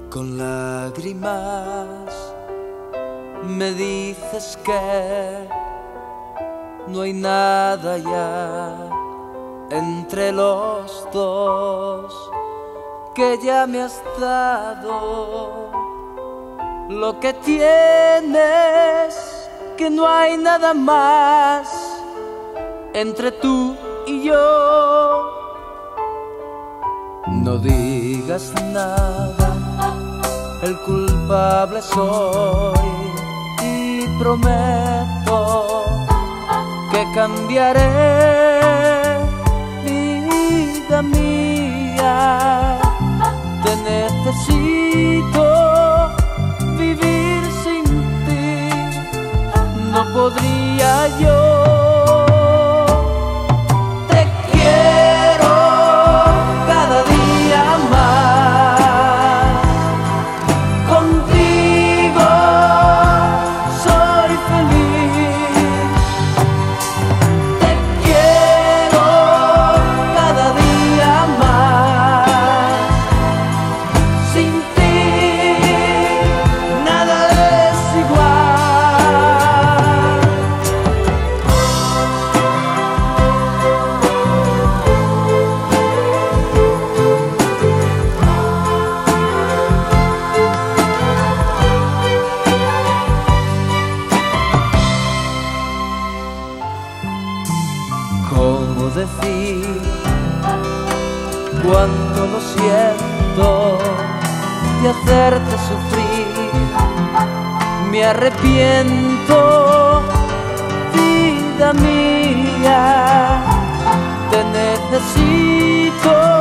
Con lágrimas me dices que no hay nada ya entre los dos, que ya me has dado lo que tienes, que no hay nada más entre tú y yo. No digas nada, el culpable soy y prometo que cambiaré, vida mía. Te necesito, vivir sin ti no podría yo. Te quiero cada día más, contigo soy feliz. Te quiero cada día más, sin ti nada es igual. ¿Cómo decir cuánto lo siento de hacerte sufrir? Me arrepiento, vida mía. Te necesito.